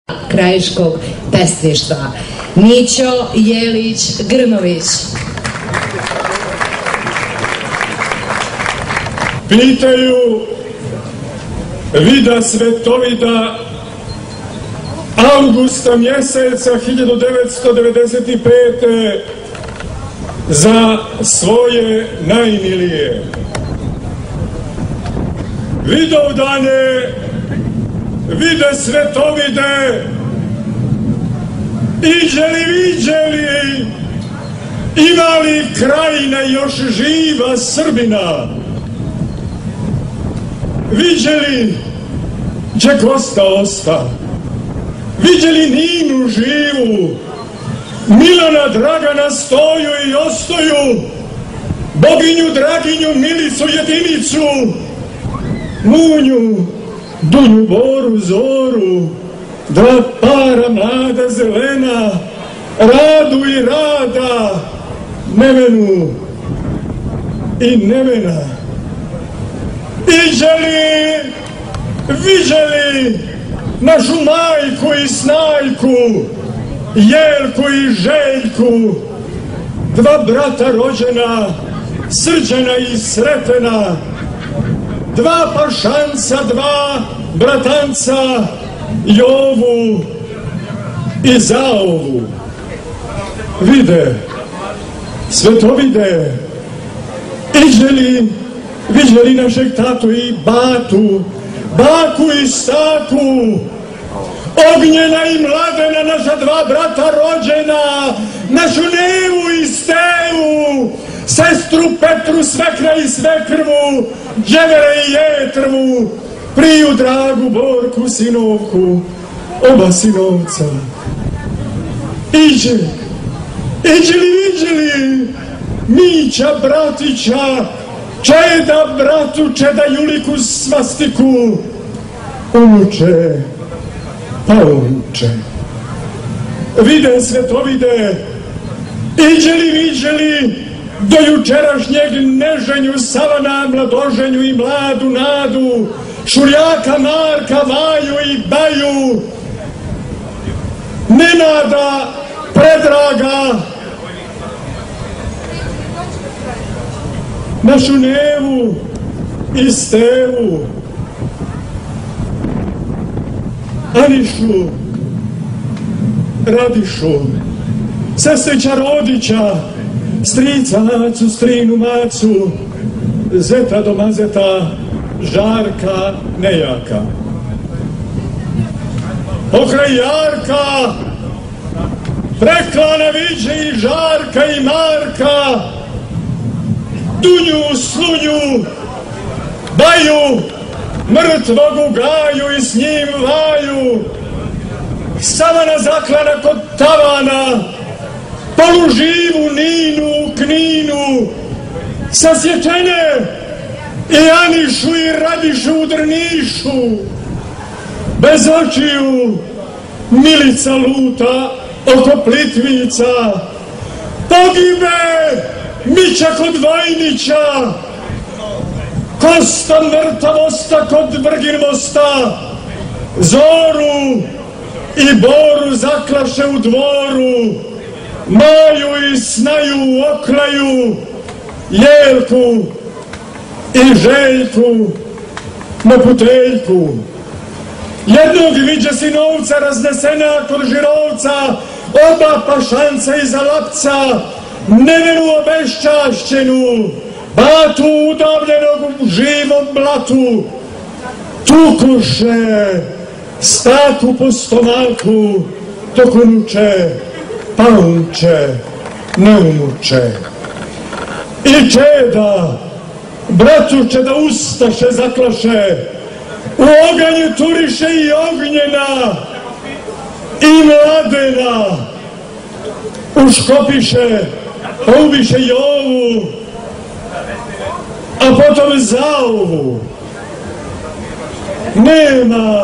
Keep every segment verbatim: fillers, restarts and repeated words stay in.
krajiškog pesništva. Mićo Jelić-Grmović. Pitaju Vida Svetovida avgusta mjeseca hiljadu devetsto devedeset pete. za svoje najmilije. Vidovdane, vide Svetovide, iđeli viđeli, ima li krajine još živa Srbina? Viđeli gdje Kosta osta, viđeli Ninu živu, Milana Dragana Stoju i Ostoju, boginju Draginju Milicu Jedinicu, Munju, Dunju, Boru, Zoru, dva para mlada zelena, Radu i Rada, Nevenu i Nevena. Iđeli, viđeli našu majku i snajku, Jelku i Željku, dva brata rođena, Srđana i Sretena, dva pašanca, dva bratanca, Jovu i Zaovu. Vide, Svetovide, iđeli, viđeli našeg tatu i batu, baku i staku, Ognjena i Mladena, naša dva brata rođena, našu Nevu i Stevu, sestru Petru, svekra i svekrvu, Đevere i Jetrvu, Priju, Dragu, Borku, sinovku, oba sinovca. Iđe, iđeli, viđeli, Mića, bratića, Čeda, bratu, Čeda, Juliku, svastiku, unuče, pa unuče. Vide, Svetovide, iđeli, viđeli, do jučerašnjeg neženju, Savana, mladoženju i mladu Nadu, Šurjaka, Marka, Vaju i Baju, Nenada, Predraga, našu Nevu i Stevu, Anišu, Radišu, sestrića Rodića, strica Macu, strinu Macu, zeta do mazeta, Žarka Nejaka. Pokraj Jarka, Preklana viđe i Žarka i Marka, Dunju, Slunju, Baju, mrtvog u gaju i s njim Vaju, Savana zaklana kod tavana, poluživu Ninu, Kninu, sasječene i Anišu i Radišu u Drnišu, bez očiju Milica luta oko Plitvica, pogibe Mića kod Vajnića, Kosta mrtavosta kod Vrgin mosta, Zoru i Boru zaklaše u dvoru, Maju i Snaju u okraju, Jelku i Željku na puteljku. Jednog viđe sinovca raznesena kod Žirovca, oba pašanca iza Lapca, Nevenu obeščašćenu, batu udavljenog u živom blatu, tukuše staku po stomaku, dok unuče, pa unuče, ne unuče. I Čeda, bratu Čeda ustaše zaklaše, u oganju turiše i Ognjena i Mladena, uškopiše, pa ubiše Jovu, a potom Zaovu. Nema,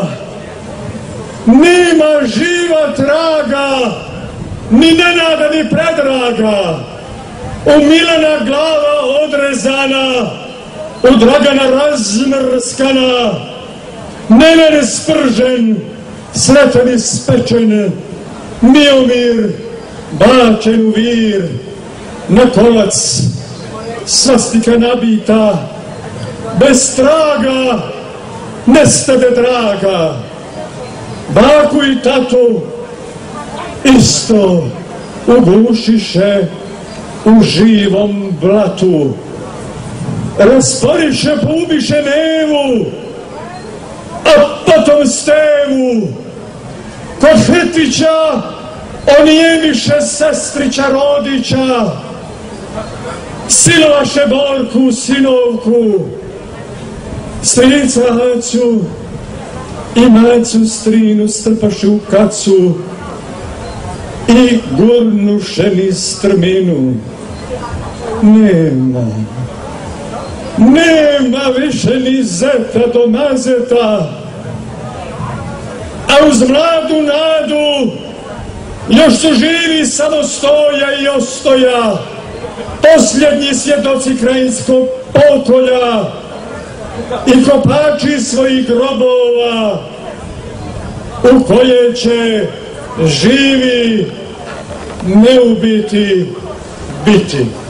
nema živa traga, ni Nenada, ni Predraga. U Milana glava odrezana, u Dragana razmrskana, Neven spržen, sretan ispečen, Miomir bačen u vir, na kolac svastika nabita, bez traga nestade draga, baku i tatu isto ugušiše u živom blatu, rasporiše, poubiše Nevu, a potom Stevu. Kod Fetića onijemiše sestrića Rodića, silovaše Borku, sinovku, strica Acu i macu strinu strpaše u kacu i gurnuše niz strminu. Nema, nema više ni zeta do mazeta, a uz mladu nadu još su živi samo Stoja i Ostoja, posljednji svjedoci krajinskog pokolja i kopači svojih grobova u koje će živi neubiti biti.